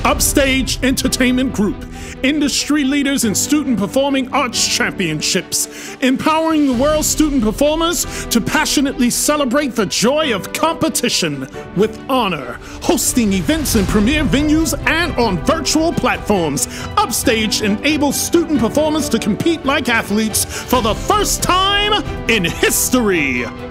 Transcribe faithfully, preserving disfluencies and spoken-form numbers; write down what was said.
UpStaged Entertainment Group, industry leaders in student performing arts championships, empowering the world's student performers to passionately celebrate the joy of competition with honor, hosting events in premier venues and on virtual platforms. UpStaged enables student performers to compete like athletes for the first time in history.